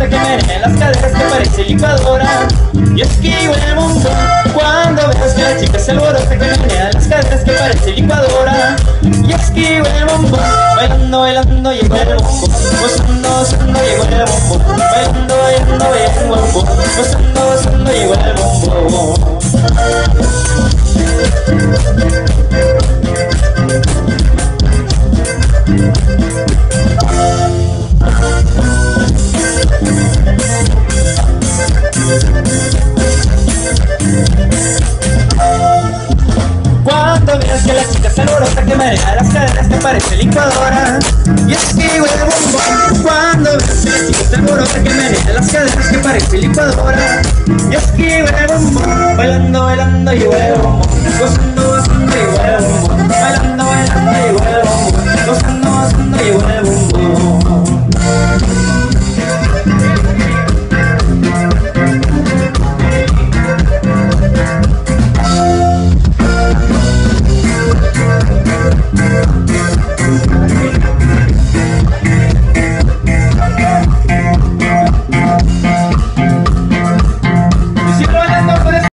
alborota que menea las caderas que parece licuadora. Y esquivo el bombón cuando veas que la chica se alborota que menea las caderas que parece licuadora. Y esquivo el bombón, bailando, bailando llegó el bombón, gozando, gozando llegó el bombón, bailando, bailando llegó el bombón, gozando, gozando llegó el bombón. Cuando veas que la chica se alborota que menea las caderas que parece licuadora. Y esquivo el bombón cuando veas que la chica se alborota que menea las caderas que parece licuadora. Y esquivo el bombón, bailando, bailando llegó el bombón, gozando, gozando llegó el bombón, bailando, bailando llegó el bombón, gozando, gozando llegó el bombón.